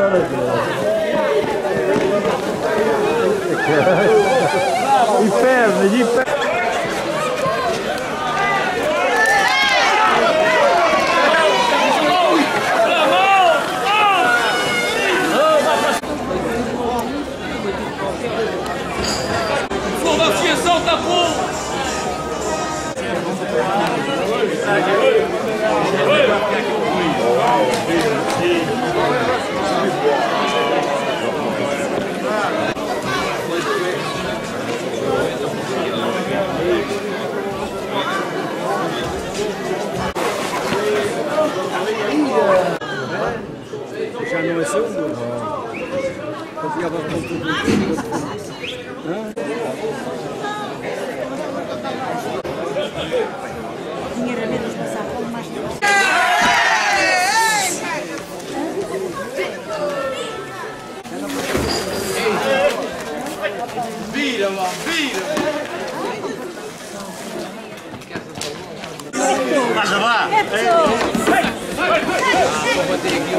Inferno, de inferno. Formação tá bom! Já não é seu? Confiava com tudo. Dinheiro a menos passar por mais. Vira, mano, vira! Vai lá! Vou bater aqui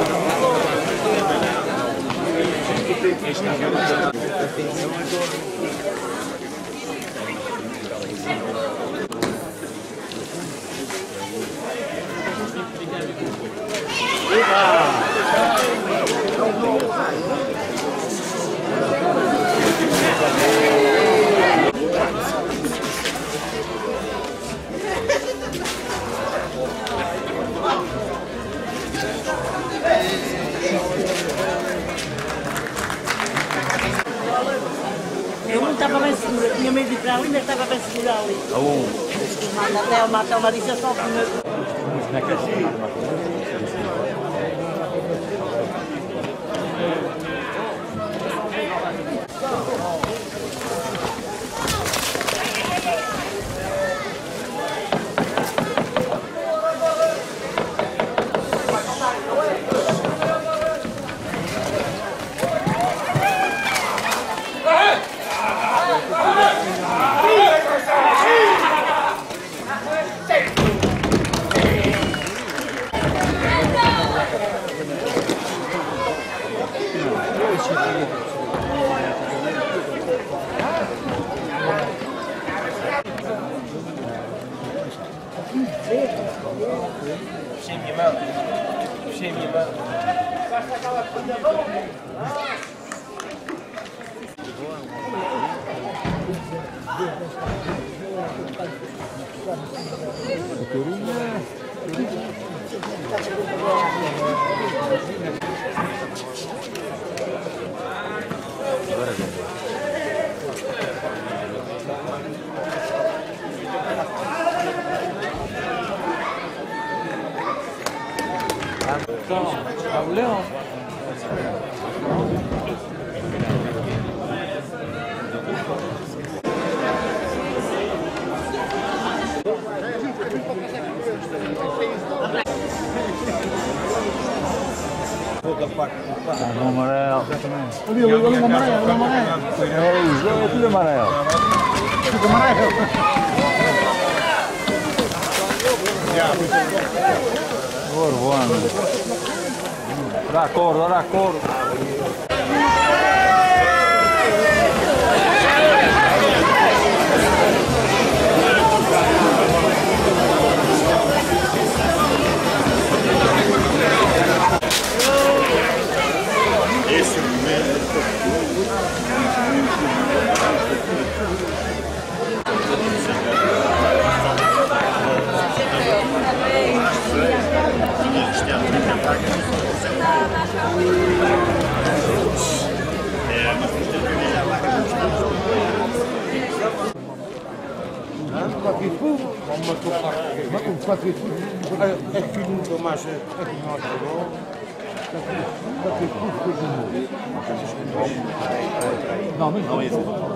Eu não estava bem segura, tinha medo de ir para ali, mas estava bem segura ali. Até uma disse só para o meu. Puxei minha mão. Puxei minha mão. Então, o Leão. No amarelo. Olha o amarelo, o amarelo. É tudo amarelo. Tudo amarelo. Voando. Dá cor, dá cor. Esse é o primeiro. É filho do mais Não, não é isso.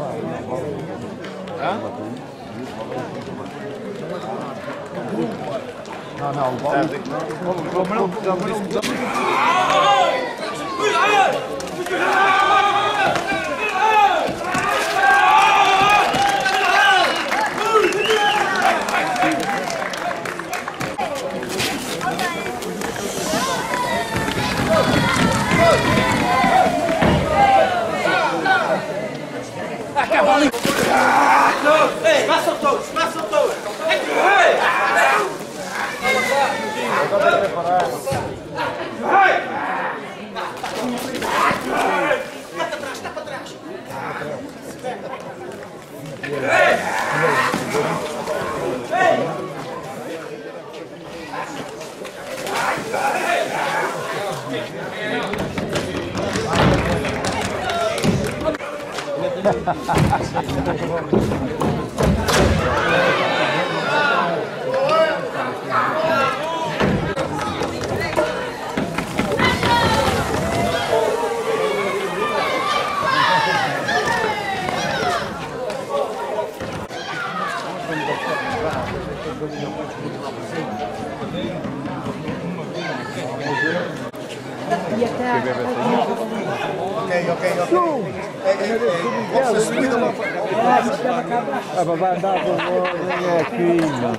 Não, não. cavalinho. Ei, passa todos, passa todos. Vai andar com o aqui, mano.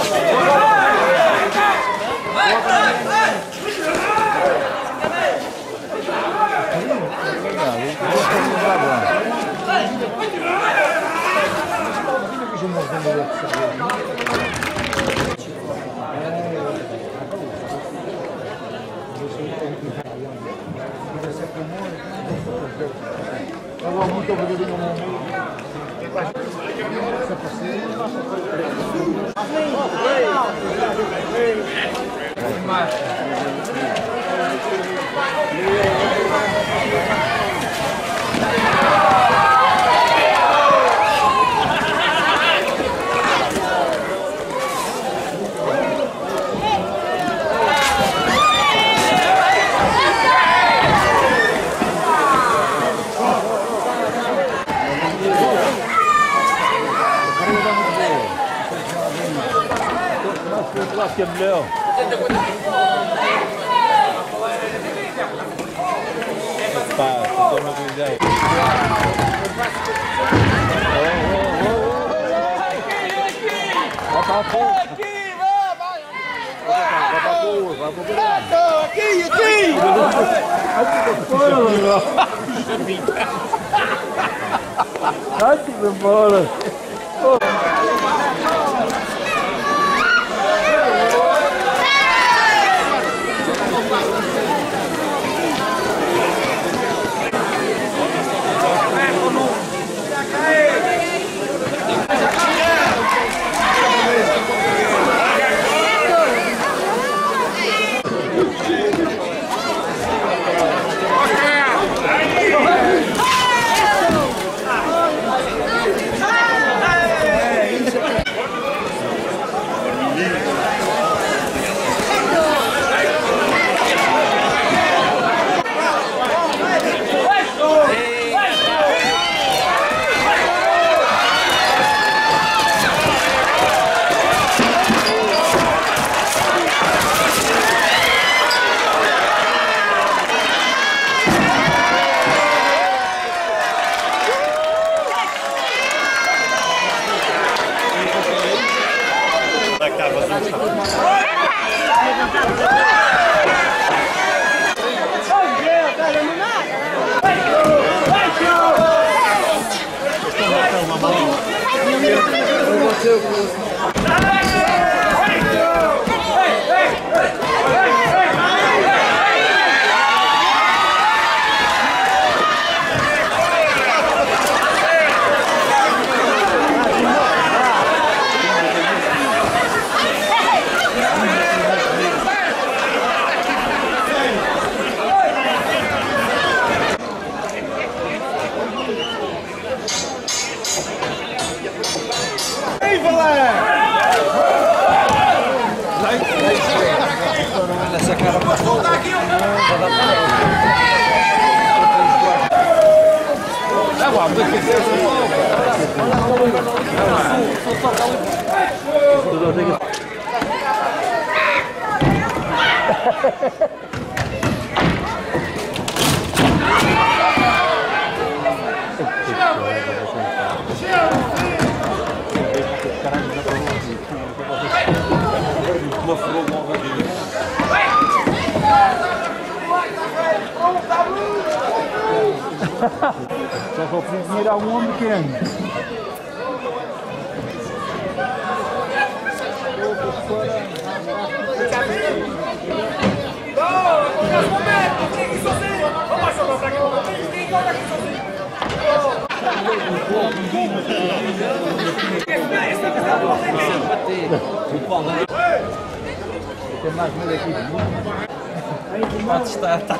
Que é melhor. Pá, tu toma uma ideia. Vai para frente. Aqui, vai. Vai para a rua, vai para o buraco. Aqui. Vai-te embora. Uma flor nova aqui. Vai, Só que eu preciso dinheiro a um homem pequeno. Tem mais medo aqui. Pode estar, tá.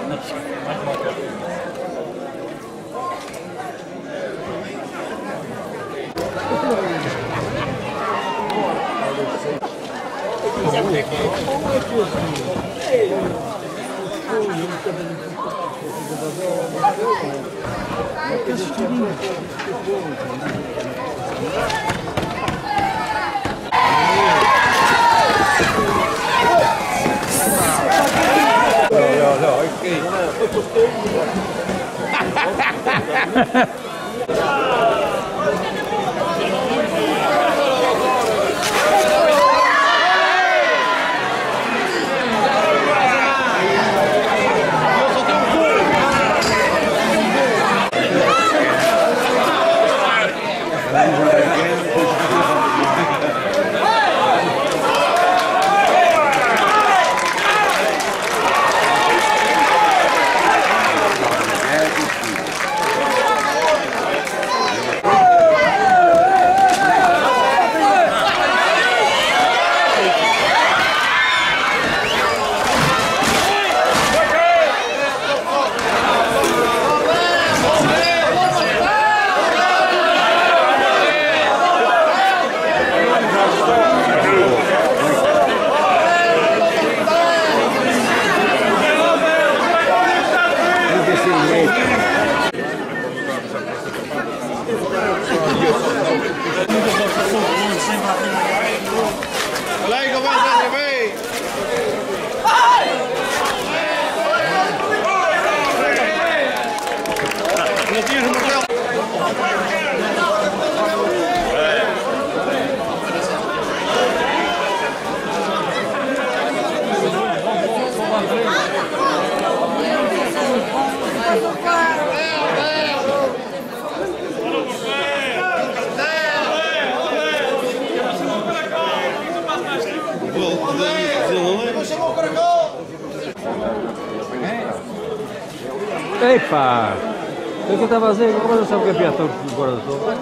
Epa! O que eu estava a dizer? Como eu sabe o campeonato agora do todo?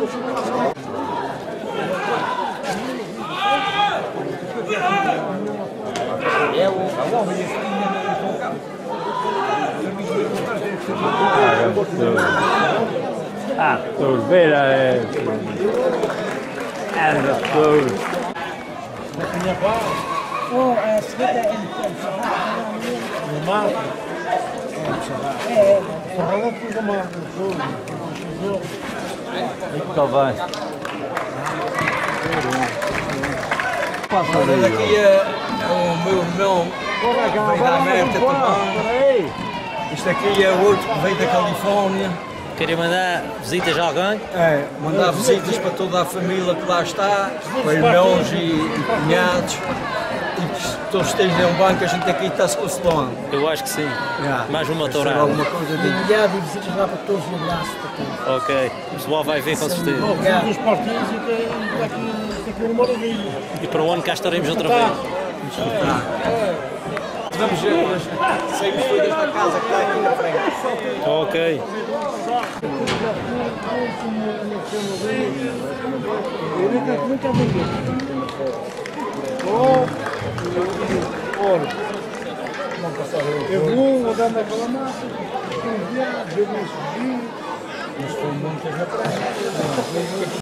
Turbeira é. Está bem. Olha, aqui é o meu irmão, vem da América também. Isto aqui é outro que vem da Califórnia. Queria mandar visitas a alguém? É, mandar visitas para toda a família que lá está, para irmãos e cunhados. E que todos estejam bem, que a gente aqui está se consolando. Eu acho que sim. Yeah. Mais uma Vai ser tourada. alguma coisa de Obrigado e visitas lá para todos, um abraço para todos. Ok. O pessoal vai ver com certeza. Dos partidos e que aqui uma maravilha. E para o ano cá estaremos outra vez. Vamos ver, mas saímos foi desta casa que está aqui na frente. Ok. Eu vou andando aquela massa, mas foi muitas na praia.